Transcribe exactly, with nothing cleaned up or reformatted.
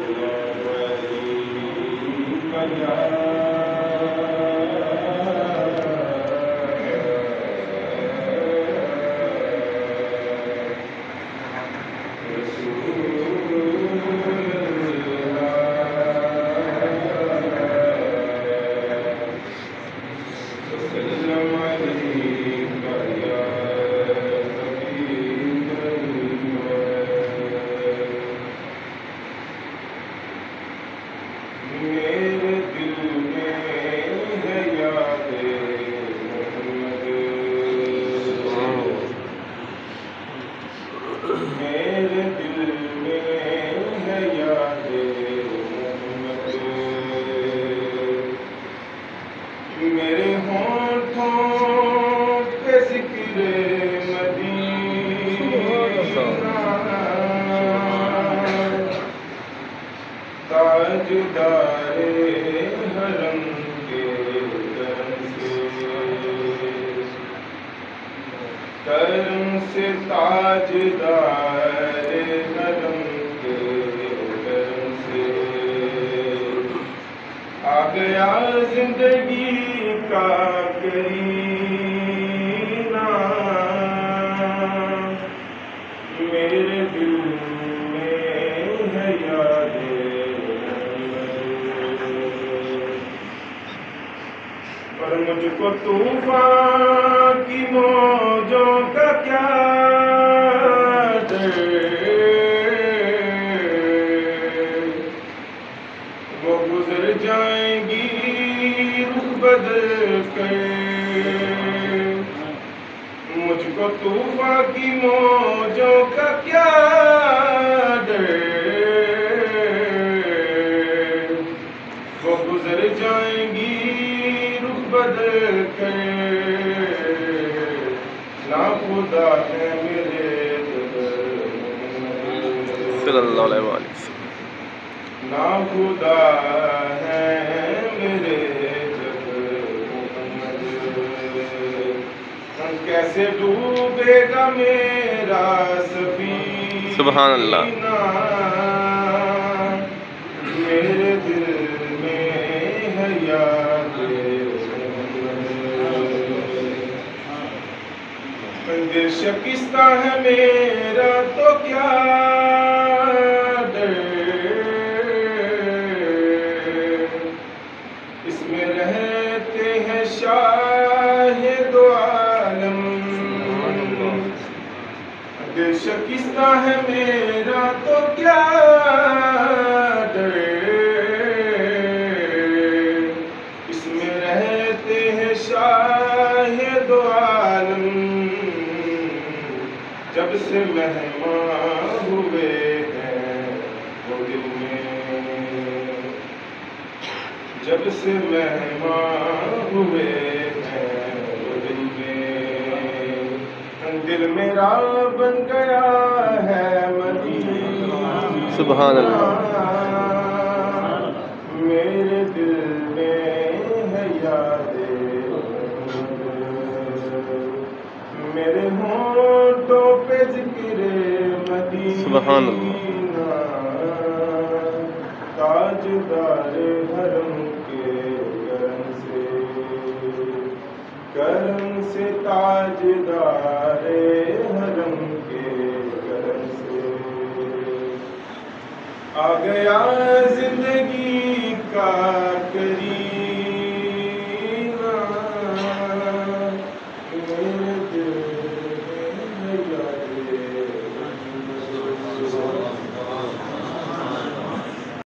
کرم سے تاجدار حرم کے کرم سے آ گیا زندگی کا کرینہ میرے دل میں ہے یاد پر مجھ کو طوفان کی موجوں کا کیا ڈر وہ گزر جائیں گی رخ بدل کر مجھ کو طوفان کی موجوں کا کیا ڈر وہ گزر جائیں گی بدل کر نا خدا ہے میرے صلی اللہ علیہ وسلم نا خدا ہے میرے کیسے ڈوبے گا میرا سفینہ سبحان اللہ میرے دل میں ہے یاد دل شکستہ ہے میرا تو کیا ڈر اس میں رہتے ہیں شاہ دو عالم دل شکستہ ہے میرا تو کیا ڈر اس میں رہتے ہیں شاہ دو عالم جب سے مہمان ہوئے ہیں وہ دل میں جب سے مہمان ہوئے ہیں وہ دل میں دل میرا بن گیا ہے مدینہ سبحان اللہ میرے دل میں ہے یاد میرے ہونٹوں پہ ذکر مدینہ سبحان اللہ تاجدار حرم کے کرم سے کرم سے تاجدار حرم کے کرم سے آ گیا زندگی کا